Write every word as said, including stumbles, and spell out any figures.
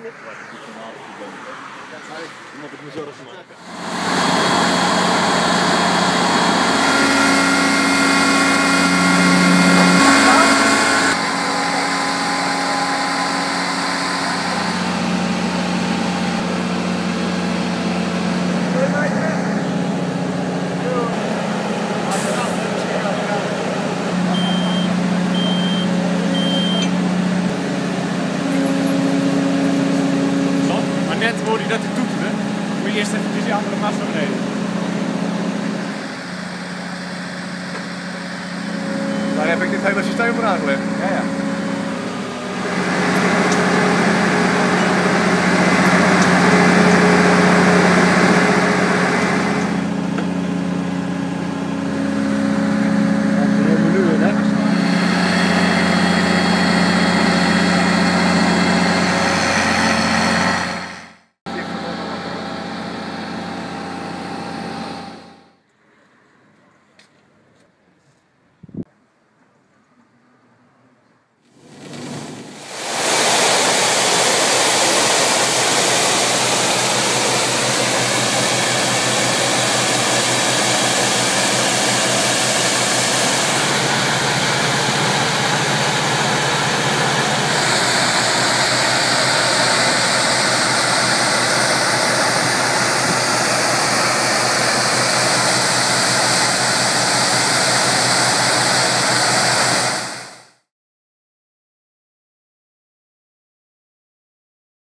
Dan moet ik me zorgen maken. Net hoorde je dat hij toeterde, moet je eerst even die andere mast naar beneden. Daar heb ik dit hele systeem voor aangelegd.